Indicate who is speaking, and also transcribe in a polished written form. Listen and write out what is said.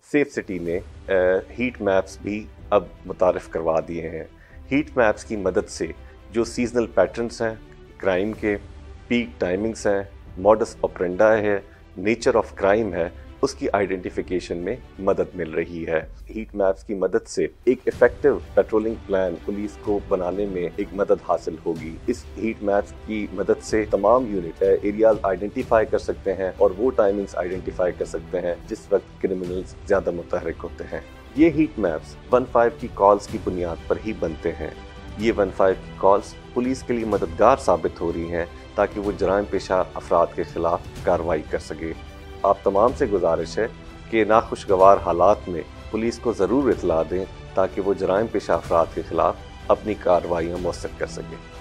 Speaker 1: Safe city ने heat maps भी अब मुतारिफ करवा दिए हैं। हीट मैप्स की मदद से जो सीजनल पैटर्न्स हैं, क्राइम के पीक टाइमिंग्स हैं, मॉडस ऑपरेंडा है, नेचर ऑफ क्राइम है, उसकी आइडेंटिफिकेशन में मदद मिल रही है। हीट मैप्स की मदद से एक इफेक्टिव पेट्रोलिंग प्लान पुलिस को बनाने में एक मदद हासिल होगी। इस हीट मैप्स की मदद से तमाम यूनिट एरियाज आइडेंटिफाई कर सकते हैं और वो टाइमिंग्स आइडेंटिफाई कर सकते हैं जिस वक्त क्रिमिनल्स ज्यादा मुतहरिक होते हैं। ये हीट मैप्स 15 की कॉल्स की बुनियाद पर ही बनते हैं। ये 15 की कॉल्स पुलिस के लिए मददगार साबित हो रही हैं ताकि वो जराइम पेशा अफराद के खिलाफ कार्रवाई कर सके। आप तमाम से गुजारिश है कि नाखुशगवार हालात में पुलिस को ज़रूर इत्तला दें ताकि वो जराइम पेशा अफराद के खिलाफ अपनी कार्रवाइयाँ मौसर कर सकें।